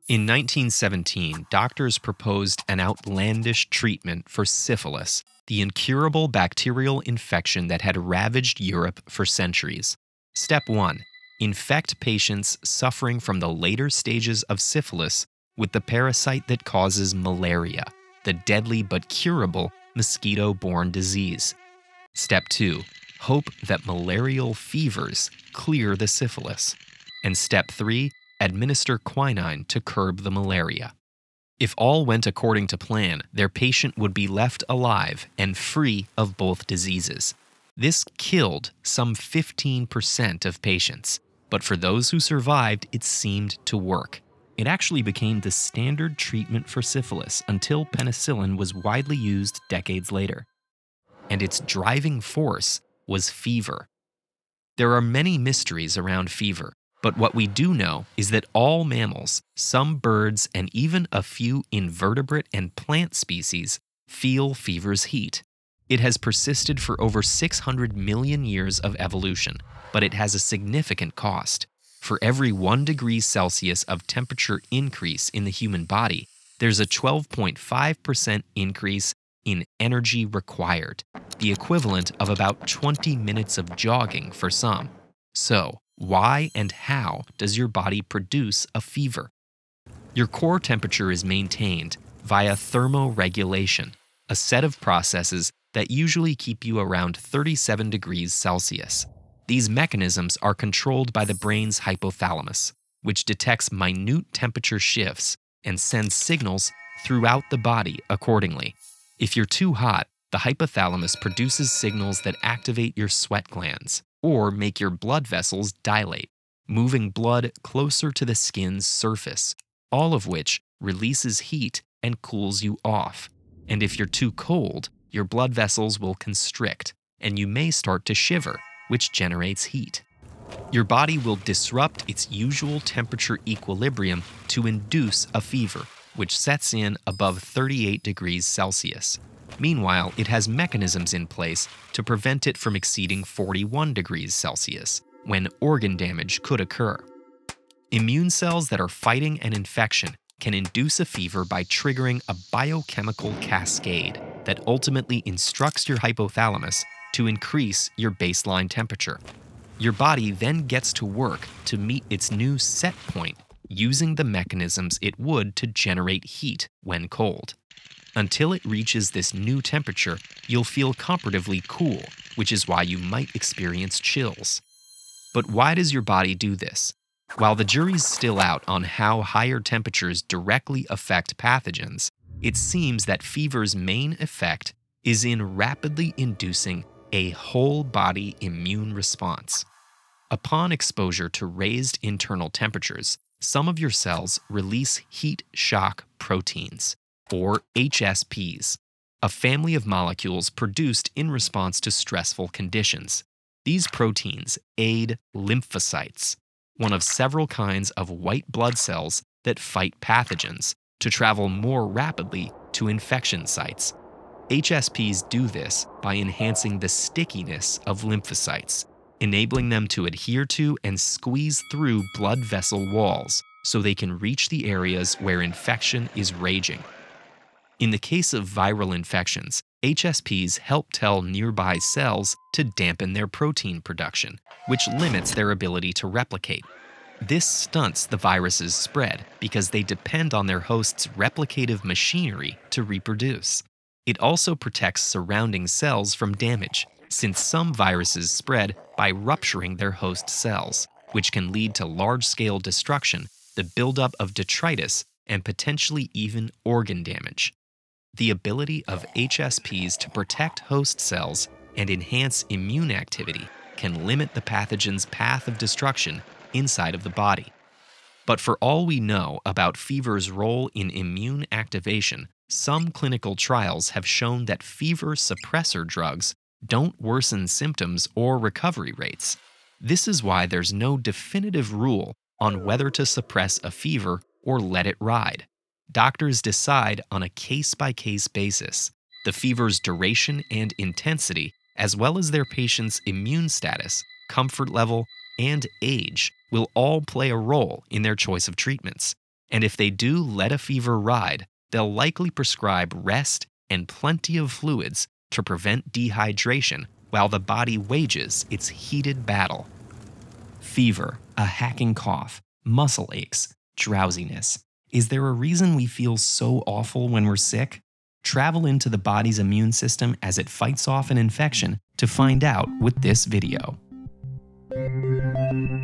In 1917, doctors proposed an outlandish treatment for syphilis, the incurable bacterial infection that had ravaged Europe for centuries. Step 1. Infect patients suffering from the later stages of syphilis with the parasite that causes malaria, the deadly but curable mosquito-borne disease. Step 2. Hope that malarial fevers clear the syphilis. And Step 3. Administer quinine to curb the malaria. If all went according to plan, their patient would be left alive and free of both diseases. This killed some 15% of patients, but for those who survived, it seemed to work. It actually became the standard treatment for syphilis until penicillin was widely used decades later. And its driving force was fever. There are many mysteries around fever, but what we do know is that all mammals, some birds, and even a few invertebrate and plant species feel fever's heat. It has persisted for over 600 million years of evolution, but it has a significant cost. For every 1 degree Celsius of temperature increase in the human body, there's a 12.5% increase in energy required, the equivalent of about 20 minutes of jogging for some. So, why and how does your body produce a fever? Your core temperature is maintained via thermoregulation, a set of processes that usually keep you around 37 degrees Celsius. These mechanisms are controlled by the brain's hypothalamus, which detects minute temperature shifts and sends signals throughout the body accordingly. If you're too hot, the hypothalamus produces signals that activate your sweat glands or make your blood vessels dilate, moving blood closer to the skin's surface, all of which releases heat and cools you off. And if you're too cold, your blood vessels will constrict, and you may start to shiver, which generates heat. Your body will disrupt its usual temperature equilibrium to induce a fever, which sets in above 38 degrees Celsius. Meanwhile, it has mechanisms in place to prevent it from exceeding 41 degrees Celsius, when organ damage could occur. Immune cells that are fighting an infection can induce a fever by triggering a biochemical cascade that ultimately instructs your hypothalamus to increase your baseline temperature. Your body then gets to work to meet its new set point using the mechanisms it would to generate heat when cold. Until it reaches this new temperature, you'll feel comparatively cool, which is why you might experience chills. But why does your body do this? While the jury's still out on how higher temperatures directly affect pathogens, it seems that fever's main effect is in rapidly inducing a whole-body immune response. Upon exposure to raised internal temperatures, some of your cells release heat shock proteins, or HSPs, a family of molecules produced in response to stressful conditions. These proteins aid lymphocytes, one of several kinds of white blood cells that fight pathogens, to travel more rapidly to infection sites. HSPs do this by enhancing the stickiness of lymphocytes, enabling them to adhere to and squeeze through blood vessel walls so they can reach the areas where infection is raging. In the case of viral infections, HSPs help tell nearby cells to dampen their protein production, which limits their ability to replicate. This stunts the virus's spread because they depend on their host's replicative machinery to reproduce. It also protects surrounding cells from damage, since some viruses spread by rupturing their host cells, which can lead to large-scale destruction, the buildup of detritus, and potentially even organ damage. The ability of HSPs to protect host cells and enhance immune activity can limit the pathogen's path of destruction inside of the body. But for all we know about fever's role in immune activation, some clinical trials have shown that fever suppressor drugs don't worsen symptoms or recovery rates. This is why there's no definitive rule on whether to suppress a fever or let it ride. Doctors decide on a case-by-case basis. The fever's duration and intensity, as well as their patient's immune status, comfort level, and age will all play a role in their choice of treatments. And if they do let a fever ride, they'll likely prescribe rest and plenty of fluids to prevent dehydration while the body wages its heated battle. Fever, a hacking cough, muscle aches, drowsiness. Is there a reason we feel so awful when we're sick? Travel into the body's immune system as it fights off an infection to find out with this video.